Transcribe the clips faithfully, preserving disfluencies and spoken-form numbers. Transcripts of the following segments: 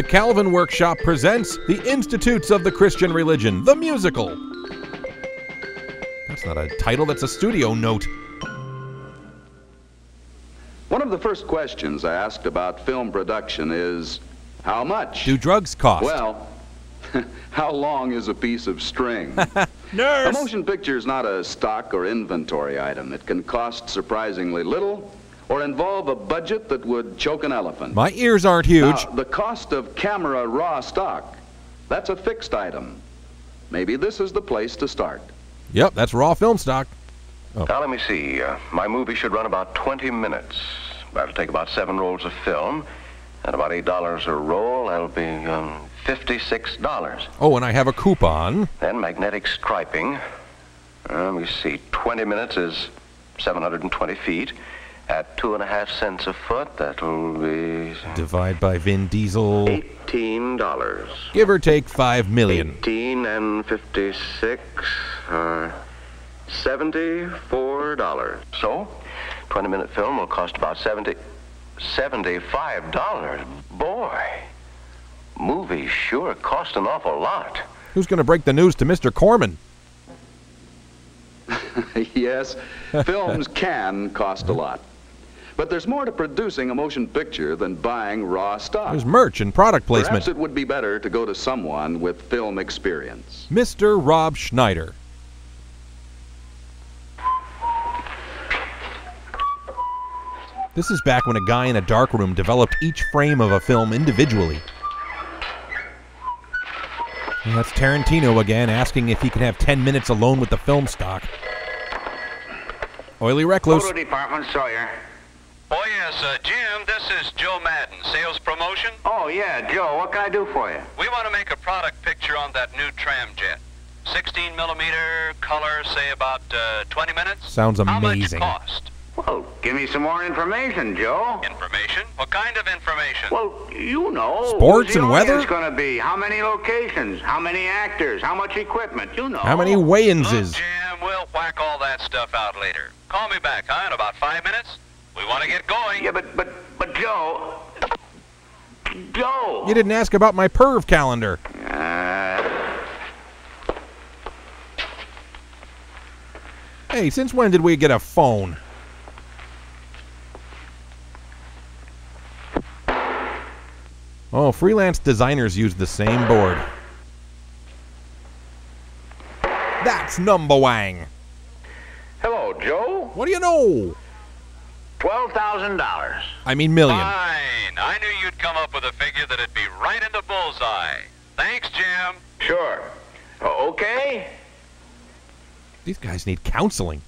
the Calvin Workshop presents The Institutes of the Christian Religion, the musical. That's not a title, that's a studio note. One of the first questions I asked about film production is, how much? Do drugs cost? Well, how long is a piece of string? Nurse! A motion picture is not a stock or inventory item. It can cost surprisingly little or involve a budget that would choke an elephant. My ears aren't huge. Now, the cost of camera raw stock, that's a fixed item. Maybe this is the place to start. Yep, that's raw film stock. Oh. Now, let me see. Uh, my movie should run about twenty minutes. That'll take about seven rolls of film. At about eight dollars a roll, that'll be um, fifty-six dollars. Oh, and I have a coupon. Then magnetic striping. Uh, let me see. twenty minutes is seven hundred twenty feet. At two and a half cents a foot, that'll be... Divide by Vin Diesel. eighteen dollars. Give or take five million. eighteen and fifty-six, uh, seventy-four dollars. So, twenty minute film will cost about seventy, seventy-five dollars. Boy, movies sure cost an awful lot. Who's going to break the news to Mister Corman? Yes, films can cost a lot. But there's more to producing a motion picture than buying raw stock. There's merch and product placement. Perhaps it would be better to go to someone with film experience. Mister Rob Schneider. This is back when a guy in a darkroom developed each frame of a film individually. And that's Tarantino again, asking if he can have ten minutes alone with the film stock. Oily Recluse. Photo department, Sawyer. Oh, yes, uh, Jim, this is Joe Madden, sales promotion. Oh, yeah, Joe, what can I do for you? We want to make a product picture on that new tramjet. sixteen millimeter, color, say about uh, twenty minutes. Sounds amazing. How much cost? Well, give me some more information, Joe. Information? What kind of information? Well, you know. Sports Who's the and weather? audience going to be? How many locations? How many actors? How much equipment? You know. How many weigh-inses? Look, Jim, we'll whack all that stuff out later. Call me back, huh, in about five minutes? We want to get going. Yeah, but, but, but, Joe. Joe. You didn't ask about my perv calendar. Uh, Hey, since when did we get a phone? Oh, freelance designers use the same board. That's number wang. hello, Joe. What do you know? twelve thousand dollars. I mean million. Fine. I knew you'd come up with a figure that'd be right in the bullseye. Thanks, Jim. Sure. Uh, okay. These guys need counseling.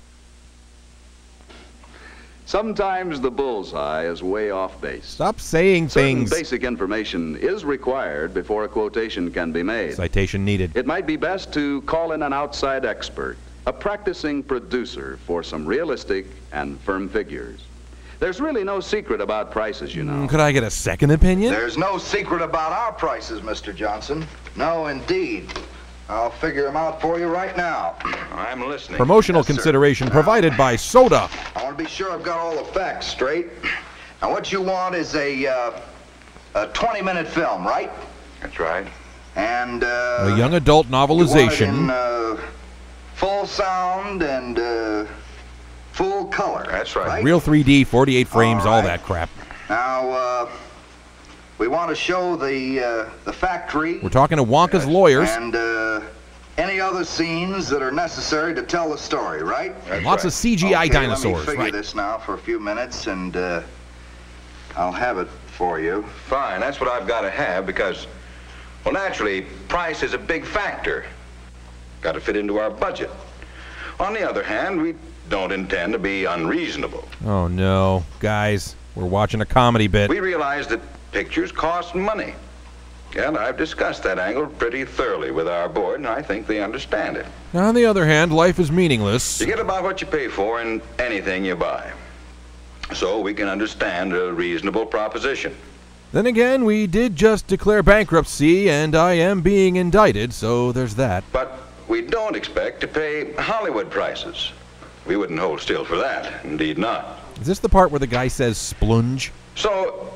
Sometimes the bullseye is way off base. Stop saying Certain things. basic information is required before a quotation can be made. Citation needed. It might be best to call in an outside expert, a practicing producer, for some realistic and firm figures. There's really no secret about prices, you know. Could I get a second opinion? There's no secret about our prices, Mister Johnson. No, indeed. I'll figure them out for you right now. I'm listening. Promotional Yes, sir. consideration provided by Soda. I want to be sure I've got all the facts straight. Now, what you want is a uh, a twenty minute film, right? That's right. And uh, A young adult you want it in novelization. uh, full sound and uh, full color. That's right. Real three D, forty-eight frames, All all right. that crap. Now, uh, we want to show the uh, the factory. We're talking to Wonka's lawyers. And uh, any other scenes that are necessary to tell the story, right? That's Lots right. of C G I Okay, dinosaurs, Let me figure right? this now for a few minutes, and uh, I'll have it for you. Fine, that's what I've got to have because, well, naturally, price is a big factor. Got to fit into our budget. On the other hand, we don't intend to be unreasonable. Oh no, guys, we're watching a comedy bit. We realize that pictures cost money. And I've discussed that angle pretty thoroughly with our board, and I think they understand it. On the other hand, life is meaningless. You get about what you pay for in anything you buy. So we can understand a reasonable proposition. Then again, we did just declare bankruptcy, and I am being indicted, so there's that. But we don't expect to pay Hollywood prices. We wouldn't hold still for that. Indeed not. Is this the part where the guy says splunge? So,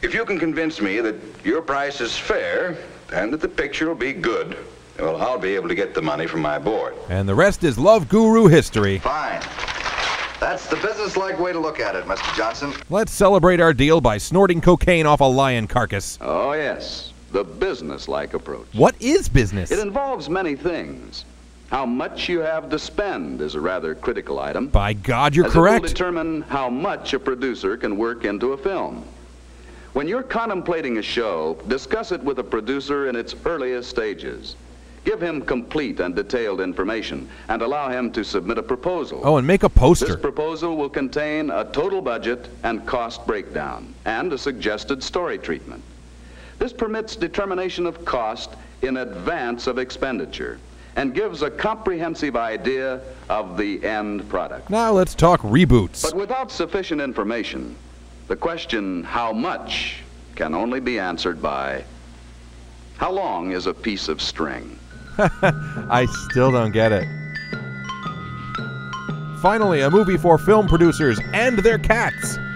If you can convince me that your price is fair and that the picture will be good, well, I'll be able to get the money from my board. And the rest is Love Guru history. Fine. That's the business-like way to look at it, Mister Johnson. Let's celebrate our deal by snorting cocaine off a lion carcass. Oh, yes, the business-like approach. What is business? It involves many things. How much you have to spend is a rather critical item. By God, you're as correct. It will determine how much a producer can work into a film. When you're contemplating a show, discuss it with a producer in its earliest stages. Give him complete and detailed information and allow him to submit a proposal. Oh, and make a poster. This proposal will contain a total budget and cost breakdown and a suggested story treatment. This permits determination of cost in advance of expenditure and gives a comprehensive idea of the end product. Now let's talk reboots. But without sufficient information, the question, how much, can only be answered by, how long is a piece of string? I still don't get it. Finally, a movie for film producers and their cats.